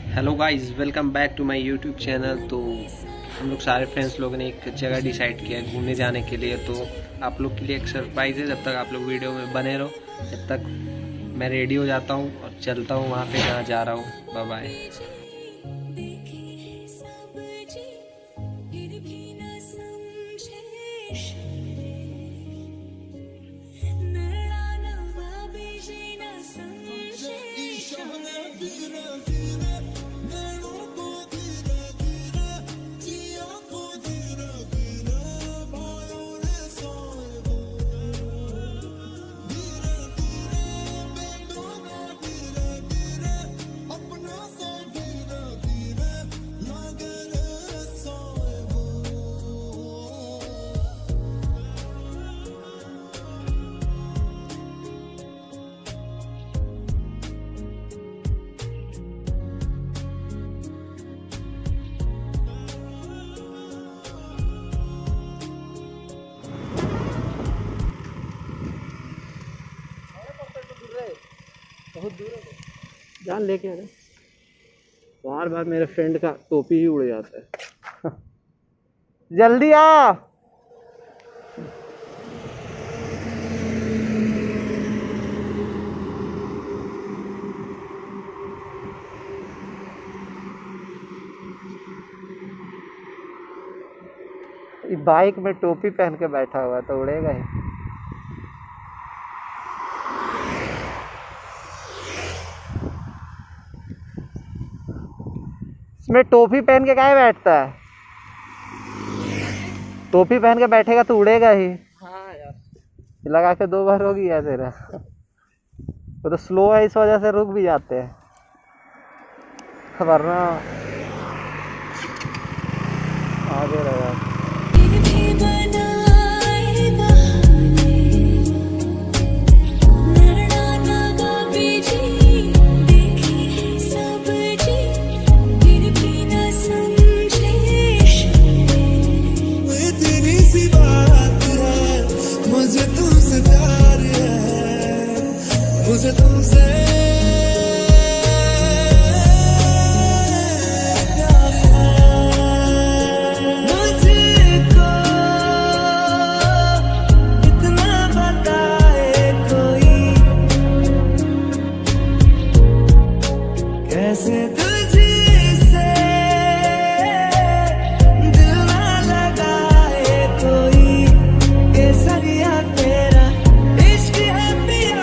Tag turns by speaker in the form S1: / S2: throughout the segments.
S1: Hello guys, welcome back to my YouTube channel. तो हम लोग सारे फ्रेंड्स लोगों ने एक जगह डिसाइड किया है घूमने जाने के लिए। तो आप लोग के लिए एक सरप्राइज़ है, जब तक आप लोग वीडियो में बने रहो। जब तक मैं रेडी हो जाता हूँ और चलता हूँ वहाँ पे जहाँ जा रहा हूँ। Bye bye. बहुत दूर है, जान लेके आना। बार बार मेरे फ्रेंड का टोपी ही उड़ जाता है। जल्दी आ। बाइक में टोपी पहन के बैठा हुआ तो उड़ेगा ही। इसमें टोपी पहन के काहे बैठता है? टोपी पहन के बैठेगा तो उड़ेगा ही। हाँ यार, लगा के 2 बार हो गया तेरा। वो तो स्लो है, इस वजह से रुक भी जाते हैं, वरना आगे रहेगा। मुझे तुमसे प्यार है, मुझको इतना बताए कोई, कैसे तुझसे दिल ना लगाए कोई, केसरिया तेरा इश्क है पिया,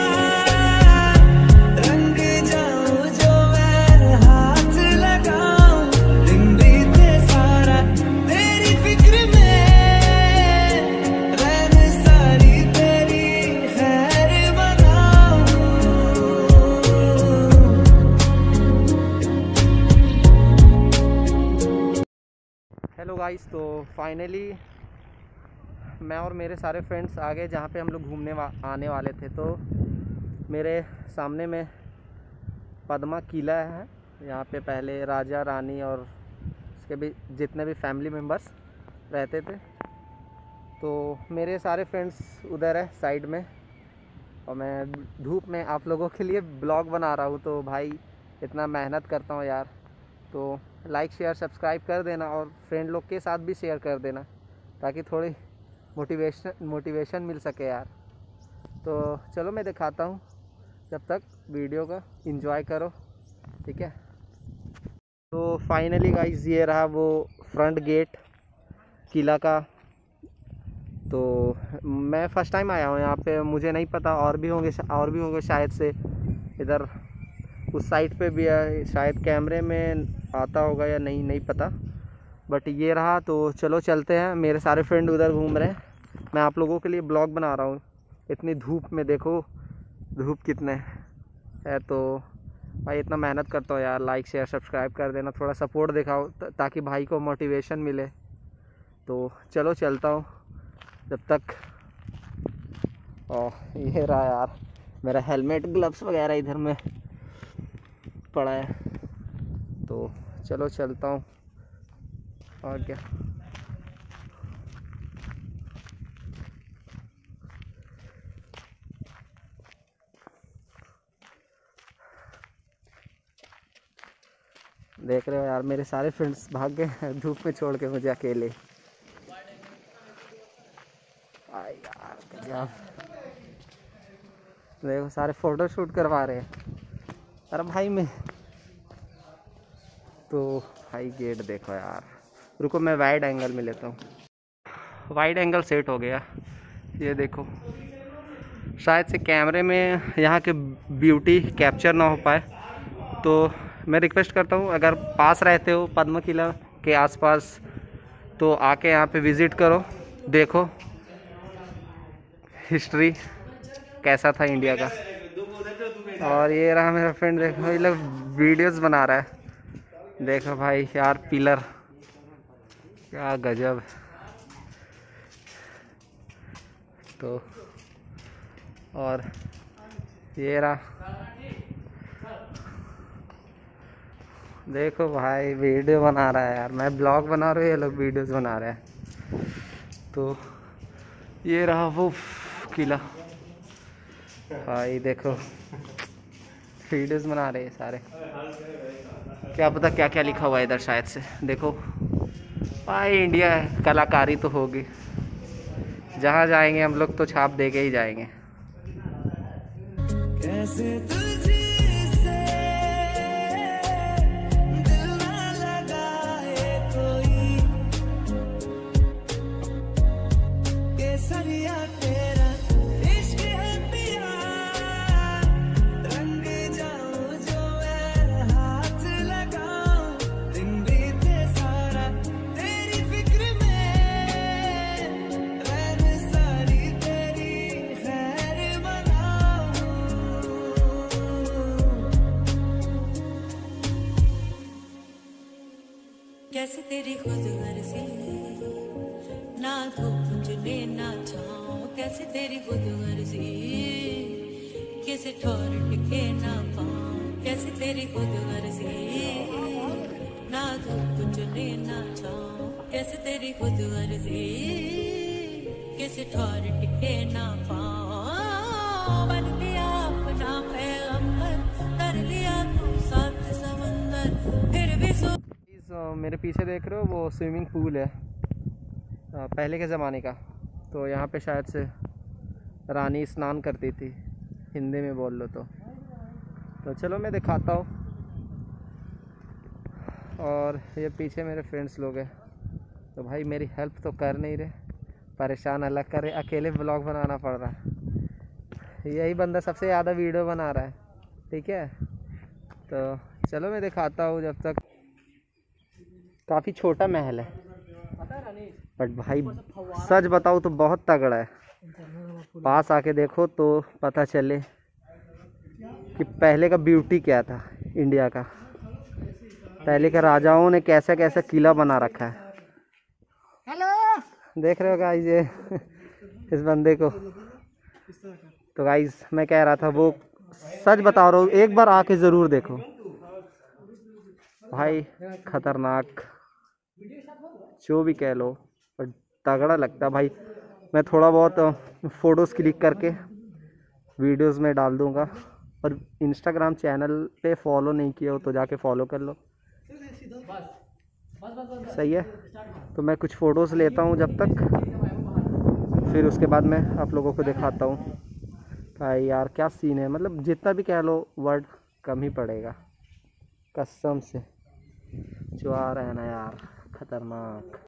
S1: हेलो गाइस। तो फाइनली मैं और मेरे सारे फ्रेंड्स आ गए जहाँ पे हम लोग घूमने आने वाले थे। तो मेरे सामने में पद्मा किला है। यहाँ पे पहले राजा रानी और उसके भी जितने भी फैमिली मेम्बर्स रहते थे। तो मेरे सारे फ्रेंड्स उधर है साइड में, और मैं धूप में आप लोगों के लिए ब्लॉग बना रहा हूँ। तो भाई इतना मेहनत करता हूँ यार, तो लाइक शेयर सब्सक्राइब कर देना और फ्रेंड लोग के साथ भी शेयर कर देना, ताकि थोड़ी मोटिवेशन मिल सके यार। तो चलो मैं दिखाता हूँ, जब तक वीडियो का एंजॉय करो, ठीक है। तो फाइनली गाइस ये रहा वो फ्रंट गेट किला का। तो मैं फ़र्स्ट टाइम आया हूँ यहाँ पे, मुझे नहीं पता और भी होंगे शायद से। इधर उस साइड पे भी है, शायद कैमरे में आता होगा या नहीं पता, बट ये रहा। तो चलो चलते हैं। मेरे सारे फ्रेंड उधर घूम रहे हैं, मैं आप लोगों के लिए ब्लॉग बना रहा हूँ इतनी धूप में। देखो धूप कितने है। तो भाई इतना मेहनत करता हूँ यार, लाइक शेयर सब्सक्राइब कर देना, थोड़ा सपोर्ट दिखाओ ताकि भाई को मोटिवेशन मिले। तो चलो चलता हूँ जब तक। ये रहा यार मेरा हेलमेट, ग्लव्स वगैरह इधर में पड़ा है। तो चलो चलता हूँ, और क्या। देख रहे हो यार, मेरे सारे फ्रेंड्स भाग गए धूप में छोड़ के मुझे अकेले। यार गजब, देखो सारे फोटो शूट करवा रहे हैं। अरे भाई मैं तो भाई गेट देखो यार, रुको मैं वाइड एंगल में लेता हूँ। वाइड एंगल सेट हो गया, ये देखो। शायद से कैमरे में यहाँ के ब्यूटी कैप्चर ना हो पाए, तो मैं रिक्वेस्ट करता हूँ अगर पास रहते हो पद्म किला के आसपास तो आके यहाँ पे विज़िट करो, देखो हिस्ट्री कैसा था इंडिया का। और ये रहा मेरा फ्रेंड, देखो ये लोग वीडियोस बना रहा है। देखो भाई यार पिलर क्या गजब। तो और ये रहा, देखो भाई वीडियो बना रहा है यार, मैं ब्लॉग बना रहा हूँ, ये लोग वीडियोस बना रहे हैं। तो ये रहा वो किला भाई, देखो वीडियोस बना रहे हैं सारे। क्या पता क्या क्या लिखा हुआ है इधर, शायद से देखो भाई इंडिया है, कलाकारी तो होगी। जहाँ जाएंगे हम लोग तो छाप दे के ही जाएंगे। कैसे
S2: कैसे तेरी खुद गर्जी, ना धूप चुने ना छाँव, कैसे तेरी खुद गर्जी, कैसे ठोर टिके ना पाँव, कैसे तेरी खुद गर्जी, ना धूप चुने ना छाँव, कैसे तेरी खुद गर्जी, कैसे ठोर टिके ना पाँव। बन लिया अपना पैगंबर, कर लिया तू सात समंदर, फिर भी
S1: मेरे पीछे देख रहे हो वो स्विमिंग पूल है पहले के ज़माने का। तो यहाँ पे शायद से रानी स्नान करती थी, हिंदी में बोल लो तो चलो मैं दिखाता हूँ। और ये पीछे मेरे फ्रेंड्स लोग हैं, तो भाई मेरी हेल्प तो कर नहीं रहे, परेशान अलग कर रहे, अकेले ब्लॉग बनाना पड़ रहा है। यही बंदा सबसे ज़्यादा वीडियो बना रहा है, ठीक है। तो चलो मैं दिखाता हूँ। जब तक काफ़ी छोटा महल है, बट भाई सच बताऊँ तो बहुत तगड़ा है। पास आके देखो तो पता चले कि पहले का ब्यूटी क्या था इंडिया का, पहले के राजाओं ने कैसा कैसा किला बना रखा है। हेलो, देख रहे हो गाइस ये इस बंदे को। तो गाइस मैं कह रहा था, वो सच बता रहा हूँ, एक बार आके ज़रूर देखो भाई, खतरनाक जो भी कह लो, पर तगड़ा लगता भाई। मैं थोड़ा बहुत फ़ोटोज़ क्लिक करके वीडियोस में डाल दूंगा, और इंस्टाग्राम चैनल पे फॉलो नहीं किया हो तो जाके फॉलो कर लो, सही है। तो मैं कुछ फ़ोटोज़ लेता हूँ जब तक, फिर उसके बाद मैं आप लोगों को दिखाता हूँ भाई यार क्या सीन है। मतलब जितना भी कह लो वर्ड कम ही पड़ेगा कसम से, जो आ रहा है ना यार खतरनाक।